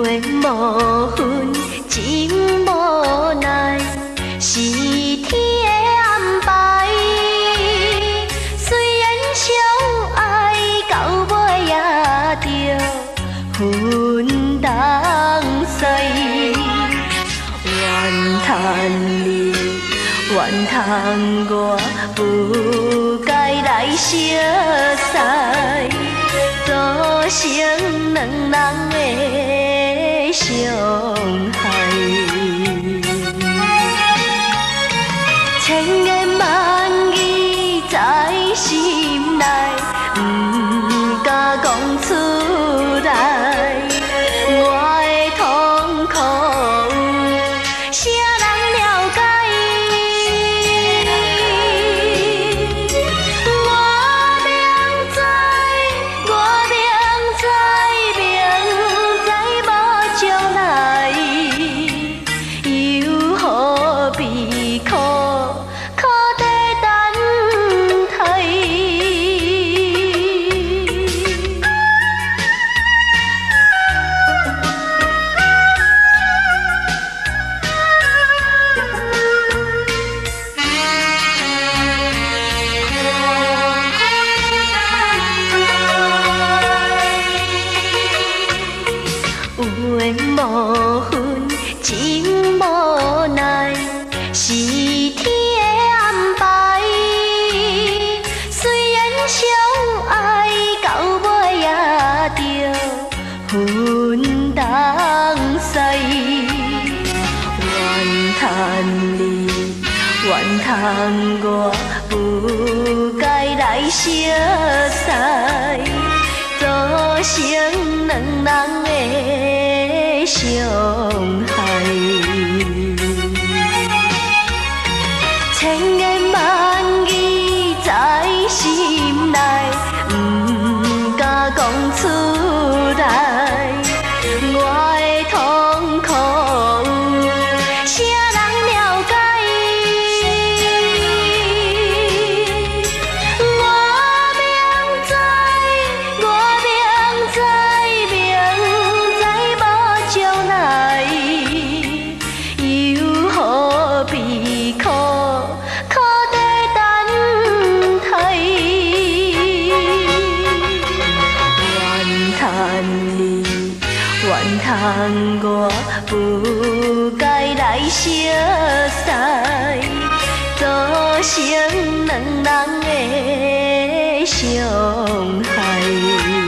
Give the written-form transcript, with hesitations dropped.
缘无分，情无奈，是天的安排。虽然相爱到尾也着分东西，怨叹你，怨叹我，不该来相识。造成两人的伤害，千言万语在心内，不敢讲出来。我的痛苦，谁人了解？缘无分，情无奈，是天的安排。虽然相爱到尾也着分东西，怨叹你，怨叹我，不该来相识。造成两人的伤害，千言万语在心内，不敢讲出来。我的痛苦，谁人了解？怨叹我，不该来相识，造成两人的伤害。